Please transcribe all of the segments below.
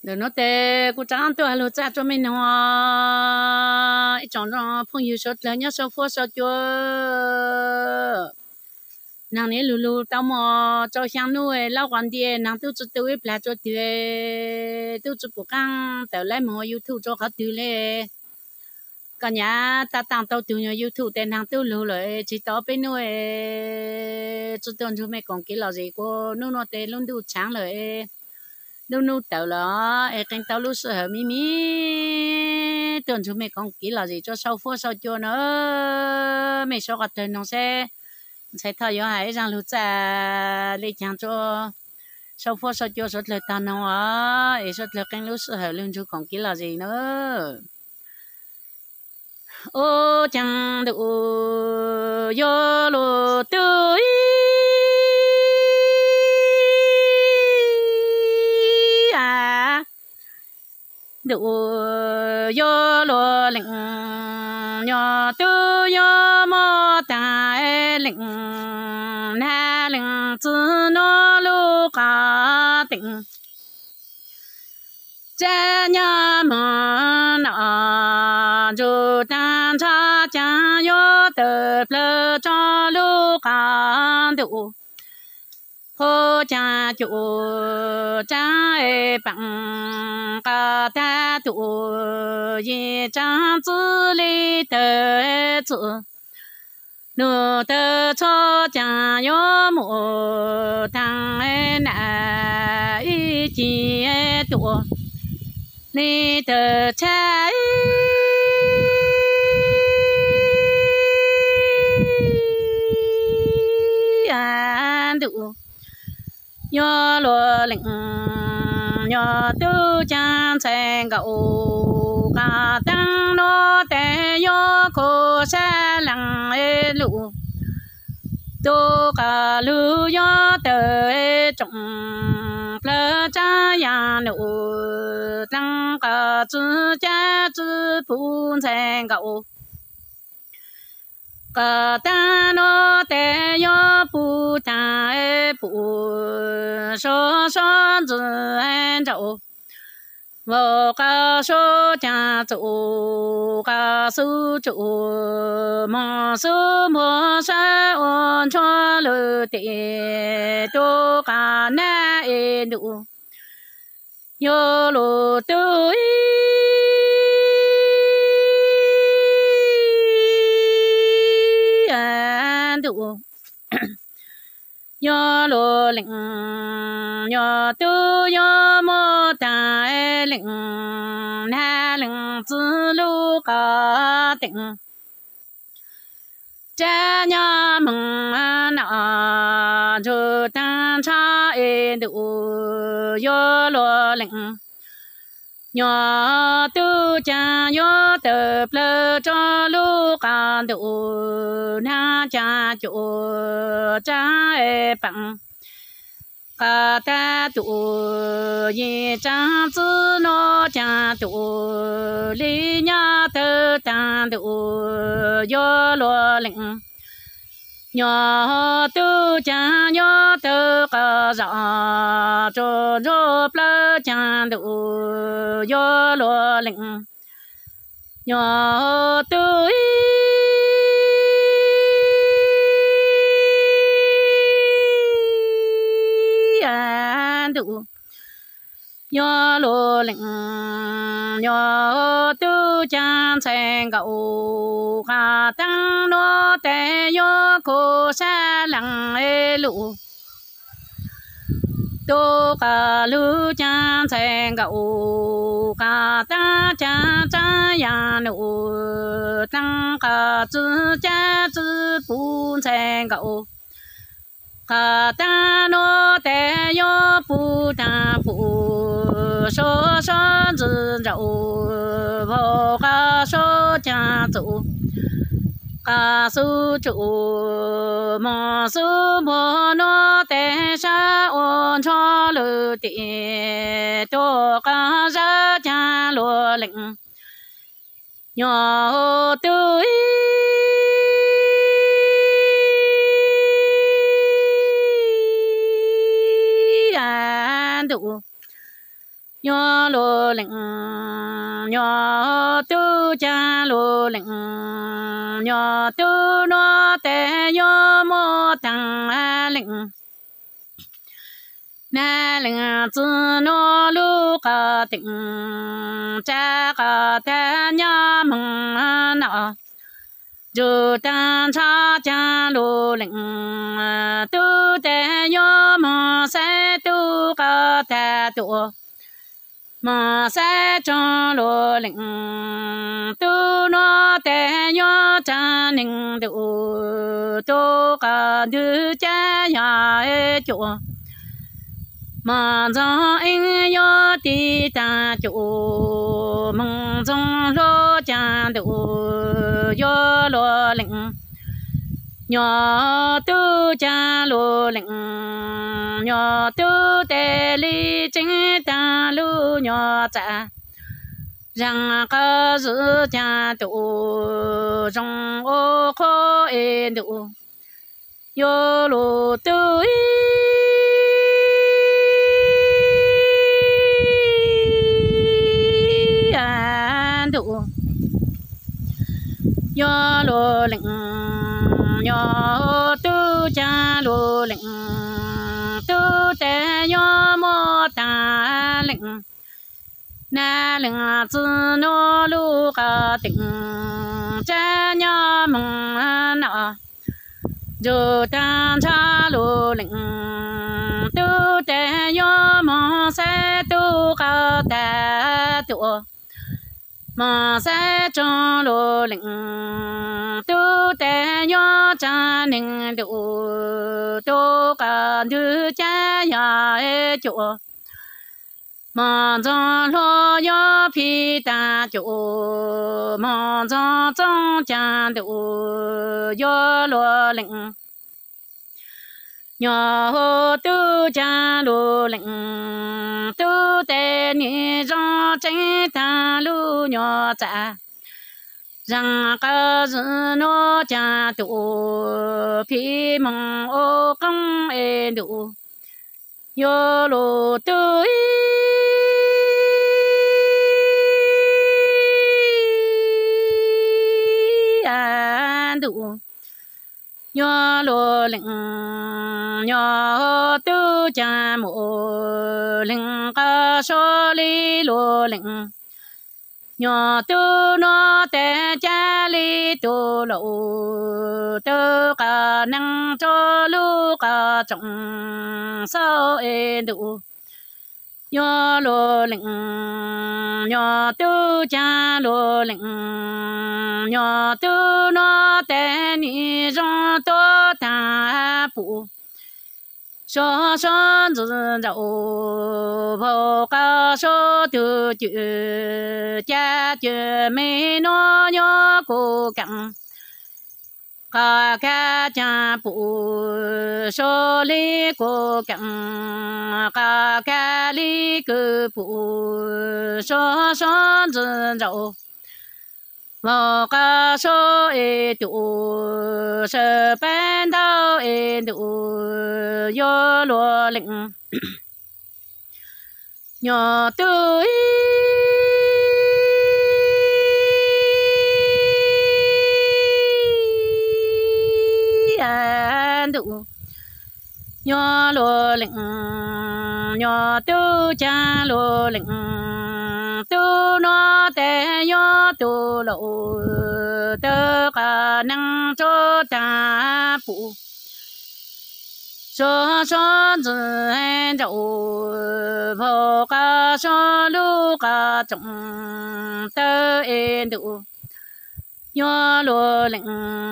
rồi nó tê cô chẳng tôi alo cha cho mình hoa chọn nó phong yêu sốt lớn nhá sốt phô sốt chua nàng này lù lù tao mò cho sang nuôi lao quan đi nàng tôi chỉ tôi là cho tôi chỉ bộ căng từ lấy mò YouTube cho họ từ lấy cả nhà ta tăng tao từ nhà YouTube tên nàng tôi lù lại chỉ tao bên nuôi chỉ tuần chúng mày còn cái là gì cô nó tên luôn đủ sáng rồi nu tàu là canh tàu lúc sợ mi mi tuần chúng mày còn kỹ là gì cho sau phố sau cho nó mày sau cái tuần nó sẽ thay đổi hay rằng lúc cha lấy chẳng cho sau phố sau cho rất là tan nó rất là canh lúc sợ luôn chú còn kỹ là gì nữa ô chẳng đủ yo lo tươi đủ yo lo lệnh nhỏ tu yo mò tai lệnh na lệnh chữ nó lu cả tỉnh cha nhà mà nọ dù tan cha cha yo tập lơ cho lu cả đủ hô cha chủ cha bằng cả ta tụ yi trang zhi li de zhi nu de cho cha yo mu tang na yi ji tu ni de cha an du yo lo lệnh nhỏ tu chan sen gạo cả tăng nó té yo cô sa lăng e lụ tu cả lu yo tê trồng lơ cha ya nụ tăng cả chữ cha chữ phun sen gạo cả ta nó té yo pu ta e pu so so zi an zhou wo ga shu jia zhu ga su zhu mo su mo sha on chua lu de do ga na e nu yo lu tu đủ yo lo lệnh yo tu yo mo tai lệnh na lệnh zhi lu cả tỉnh cha nhà mừng nọ chu tan cha e đủ yo lo lệnh nhỏ tu cha yo tập lơ cho lu cả đủ na cha chủ cha e bằng cả ta tu yi cha zhi no cha tu li nha tơ ta tu yo lo lệnh nhỏ tu cha yo tơ cả rõ cho lơ cha tu yo lo lệnh nhỏ tu an đủ yo lo lệnh nhỏ tu chan sen gạo cả tăng nó té yo cô sa lăng e lụ tu cả lu chan sen gạo cả ta cha cha ya nụ tăng cả chữ cha chữ phun sen gạo cả ta nó té yo pu ta pu so so zi rậu vô ca so cha chủ ca su chủ mò su mò nó té sa ôn cho lư tị cho ca ra cha lo lệnh nhỏ tươi đủ nhỏ lô lệnh nhỏ tu cha lô lệnh nhỏ tu nó té nhỏ mô thằng lệnh na lệnh chữ nó lu cả tỉnh cha cả té nhỏ mừng nọ dù tan cha cha lô lệnh tu té nhỏ mơ sẽ tu cả té tu mà sẽ cho lô lệnh tu nó té nhỏ cha ninh đủ tu cả đứa cha nhà chỗ mà cho anh nhỏ đi ta chỗ mong trong lô cha đủ yo lô lệnh nhỏ tu cha lô lệnh nhỏ tu tê li chính ta lu nhỏ cha rằng có giữ cha tu trong ô khó yên đủ yo lô tu đủ yo lô lệnh nhỏ tu cha lô lệnh tu té nhỏ mô ta lệnh na lệnh chữ nó lu cả tỉnh cha nhỏ mừng nọ dù ta cha lô lệnh tu té nhỏ mô sẽ tu cả ta tu mà sẽ cho lô lệnh tu té nhỏ cha ninh đủ tu cả đứa cha nhà chỗ mà cho lô nhỏ phi ta chỗ mà cho trong cha đủ yo lô lệnh nhỏ tu cha lô lệnh tu té ni cho tranh ta lu nhỏ cha rằng có giữ nó cha tu phi mong ô công e đủ yo lô tu đủ nhỏ lô lệnh nhỏ tu cha mộ lệnh ca số li lô lệnh nhỏ tu nó té cha li tu lộ tu cả năng cho lu cả trọng sao e đủ nhỏ lô lệnh nhỏ tu cha lô lệnh nhỏ tu nó té ni trong to ta phụ số số tự dậu vô ca số tự chữ cha chữ mê nó nhỏ cố gắng cả ca cha phụ số lý cố gắng cả ca lý cứ phụ số số tự dậu vô ca số e tu sơ ban đầu e tu yo lô lệnh nhỏ tu đủ nhỏ lô lệnh nhỏ tu cha lô lệnh tu nó té nhỏ tu lộ tơ cả năng cho ta phụ số số tự hành dậu vô ca số lu ca trọng tơ yên đủ nhỏ lô lệnh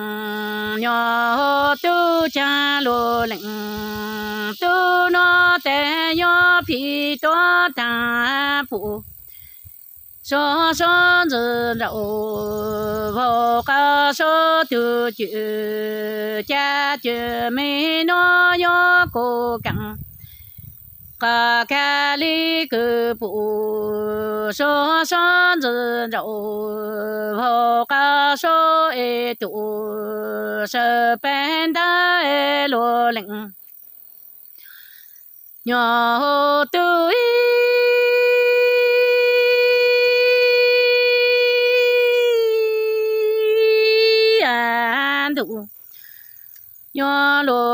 nhỏ tu cha lô lệnh tu nó té nhỏ phi to ta phụ số số tự dậu vô ca số tự chữ cha chữ mê nó nhỏ cố gắng cả ca lý cứ phụ số số tự dậu vô ca số e tu sơ bên ta e lô lệnh nhỏ tu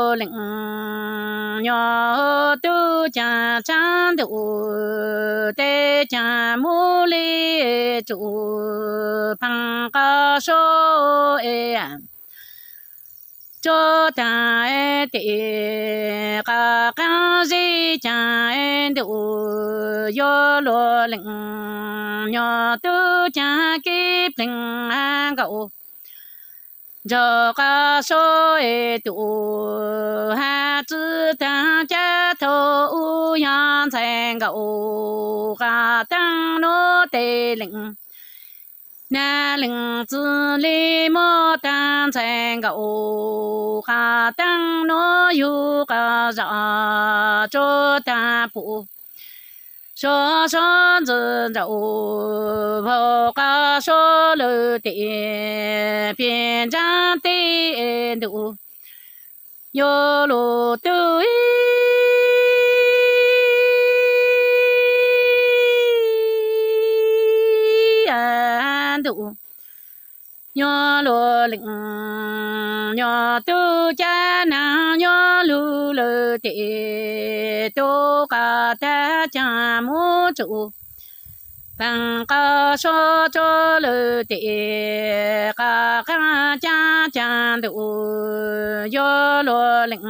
lô lệnh nhỏ tu cha chan đủ tê cha mu li chủ phăng ca số e cho ta e tê ca ca di cha e đủ yo lô lệnh nhỏ tu cha kịp lệnh gạo cho ca số e đủ ha chữ ta cha thâu yan thành gạo ca tăng nô tê lệnh na lệnh chữ li mô tăng thành gạo ca tăng nô yu ca dạ cho ta phụ số số tự dậu vô ca số lư tị biên trang tị đủ yo lô tư an đủ yo lô lệnh yo tư cha na yo lư lư tị tô ca ta cha mu chủ bằng ca số cho lư tị ca ca cha cha đủ yo lô lệnh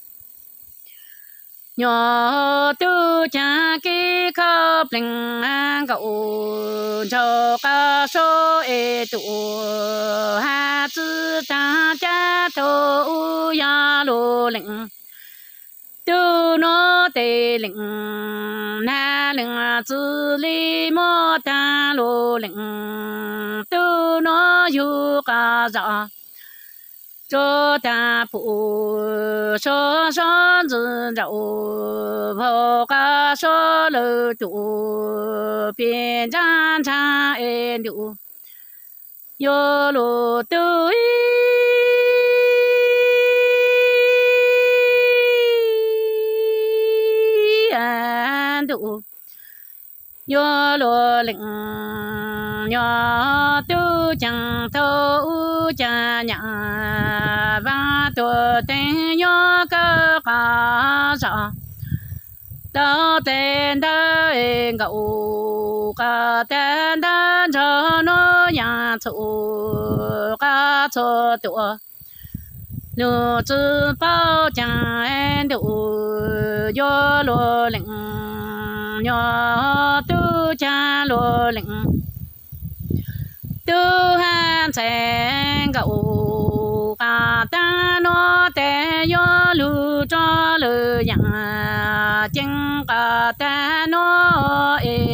nhỏ tư cha kí khắp lệnh gạo cho ca số e tụ ha chữ ta cha thâu ya lô lệnh tu nó tê lệnh na lệnh chữ li mô ta lô lệnh tu nó yu ca dạ cho ta phụ số số tự dậu vô ca số lư tụ biên trang cha en đủ yo lô tư an đủ yo lô lệnh nhỏ tu chẳng thâu cha nhà và tuổi tên nhỏ cơ cả rõ tao tên đã gạo cả tên đã cho nó nhà chủ cả cho tuổi lúa chữ bao chẳng em đủ yo lô lệnh nhỏ tu cha lô lệnh tu han sen gạo cả ta nó té yo lu cho lu yang chân cả ta nó e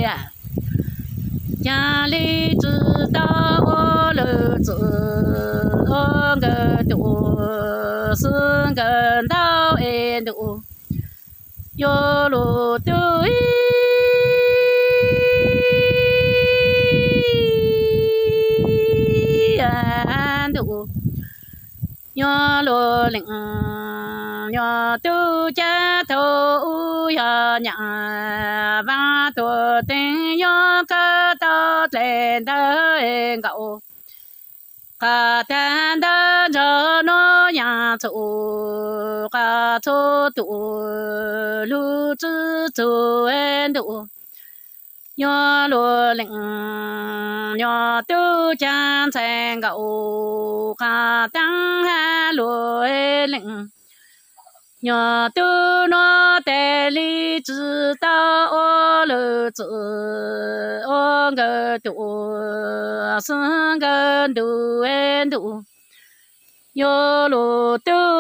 cha li chữ ta ô lu chữ ô ngờ tu sương gần tao e đủ yo lu tu đủ yo lô lệnh yo tu cha thâu yo nhà và tuổi tên yo ca ta lên tới gạo ca tan đã cho nó nhà chủ ca cho tụ lu chữ chủ en đủ yo lô lệnh yo tu chan sen gạo ca tăng ha lô lệnh yo tu nó tê li chữ ta ô lư chữ ô ngờ tụ sương gần đủ en đủ yo lô tu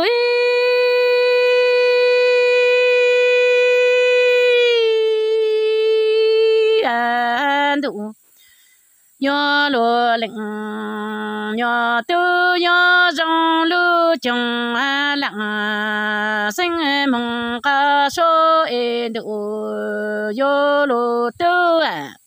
đủ yo lô lệnh yo tu yo trong lu trong lặng sinh mong ca số e đủ yo lô tu